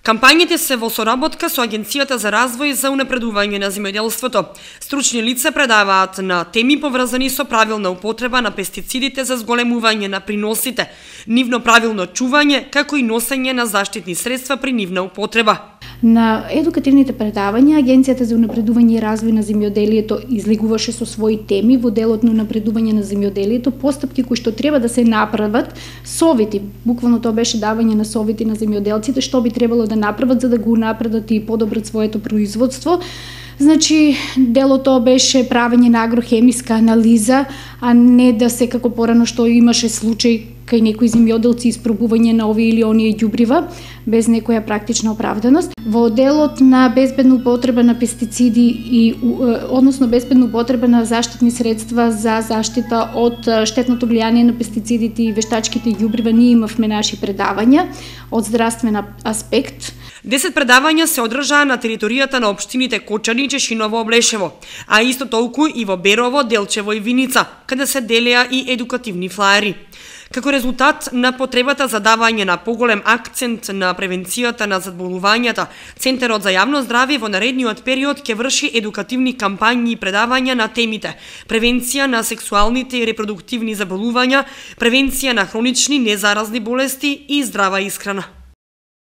Кампањите се во соработка со Агенцијата за развој за унапредување на земјоделството. Стручни лица предаваат на теми поврзани со правилна употреба на пестицидите за зголемување на приносите, нивно правилно чување, како и носење на заштитни средства при нивна употреба. На едукативните предавања Агенцијата за унапредување и развој на земјоделието излегуваше со своји теми во делот на унапредување на земјоделието, постапки кои што треба да се направат, совети, буквално тоа беше давање на совети на земјоделците што би требало да направат за да го унапредат и подобрат своето производство. Значи, делото беше правење на агрохемиска анализа, а не да се како порано што имаше случај кај некои земјоделци испробување на овие или оние ѓубрива без некоја практична оправданост. Во делот на безбедна употреба на пестициди и односно безбедна употреба на заштитни средства за заштита од штетното влијание на пестицидите и вештачките ѓубрива, ние имавме наши предавања од здравствен аспект. 10 предавања се одржаа на територијата на општините Кочани, Чешиново, Облешево, а исто толку и во Берово, Делчево и Виница, каде се делеа и едукативни флаери. Како резултат на потребата за давање на поголем акцент на превенцијата на заболувањата, Центарот за јавно здравје во наредниот период ќе врши едукативни кампањи и предавања на темите: превенција на сексуалните и репродуктивни заболувања, превенција на хронични незаразни болести и здрава исхрана.